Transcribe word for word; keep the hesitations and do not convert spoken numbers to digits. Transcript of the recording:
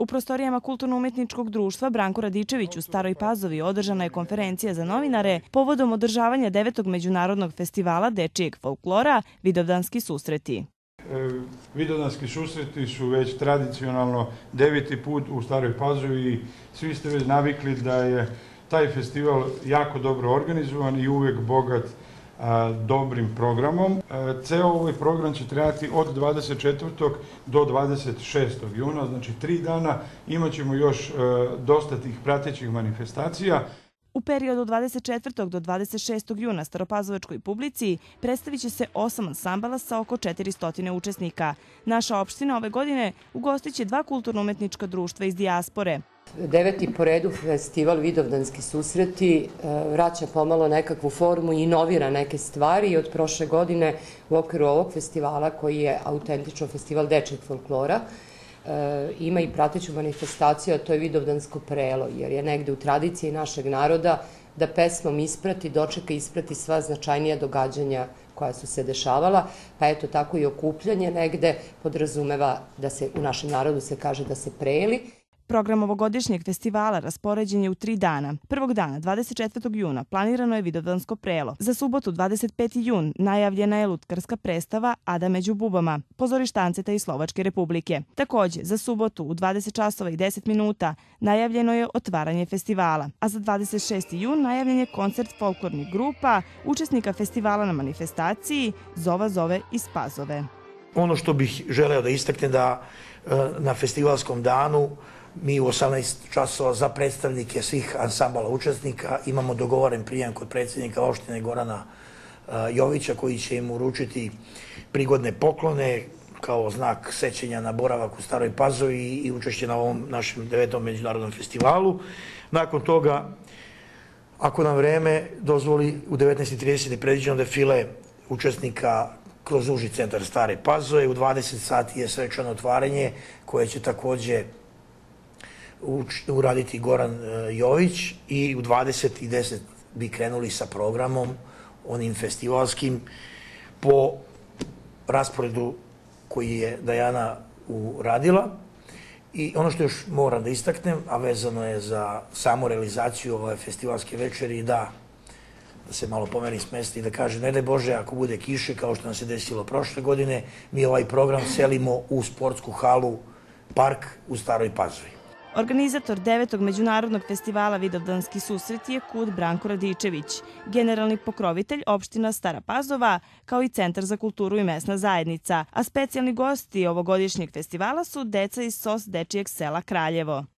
U prostorijama Kulturno-umetničkog društva Branko Radičević u Staroj Pazovi održana je konferencija za novinare povodom održavanja devetog međunarodnog festivala dečijeg folklora Vidovdanski susreti. Vidovdanski susreti su već tradicionalno deveti put u Staroj Pazovi i svi ste već navikli da je taj festival jako dobro organizovan i uvek bogat a, dobrim programom. A, ceo ovaj program će trajati od dvadeset četvrtog do dvadeset šestog juna, znači tri dana. Imaćemo još a, dosta tih pratećih manifestacija. U periodu od dvadeset četvrtog do dvadeset šestog juna staropazovačkoj publici predstavit će se osam ansambala sa oko četiristo učesnika. Naša opština ove godine ugostit će dva kulturno-umetnička društva iz dijaspore. Deveti po redu festival Vidovdanski susreti vraća pomalo nekakvu formu i inovira neke stvari. Od prošle godine u okviru ovog festivala, koji je autentično festival dečijeg folklora, ima i prateću manifestaciju, a to je Vidovdansko prelo, jer je negde u tradiciji našeg naroda da pesmom isprati, dočeka isprati sva značajnija događanja koja su se dešavala, pa eto tako i okupljanje negde podrazumeva da se u našem narodu se kaže da se preli. Program ovogodišnjeg festivala raspoređen je u tri dana. Prvog dana, dvadeset četvrtog juna, planirano je Vidovdansko prelo. Za subotu, dvadeset peti jun, najavljena je lutkarska predstava Ada među bubama, pozorište Anceta iz Slovačke Republike. Takođe, za subotu u dvadeset časova i deset minuta najavljeno je otvaranje festivala, a za dvadeset šesti jun najavljen je koncert folklornih grupa, učesnika festivala na manifestaciji Zova zove iz Pazove. Ono što bih želeo da istaknem da na festivalskom danu mi u osamnaest časova za predstavnike svih ansambala učesnika imamo dogovoren prijem kod predsjednika opštine Gorana Jovića, koji će im uručiti prigodne poklone kao znak sećanja na boravak u Staroj Pazovi i učešće na ovom našem devetom međunarodnom festivalu. Nakon toga, ako nam vreme dozvoli, u devetnaest i trideset je predviđeno defile učesnika kroz uži centar Stare Pazove. U dvadeset sati je svečano otvaranje koje će takođe uraditi Goran Jović i u dvadeset i deset bi krenuli sa programom, onim festivalskim, po rasporedu koji je Dajana uradila. I ono što još moram da istaknem, a vezano je za samu realizaciju ove festivalske večeri, da da se malo pomeri s mesta i da kaže, ne daj Bože, ako bude kiše, kao što nam se desilo prošle godine, mi ovaj program selimo u sportsku halu Park u Staroj Pazovi. Organizator devetog međunarodnog festivala Vidovdanski susret je KUD Branko Radičević, generalni pokrovitelj opština Stara Pazova, kao i Centar za kulturu i mesna zajednica, a specijalni gosti ovogodišnjeg festivala su deca iz S O S dečijeg sela Kraljevo.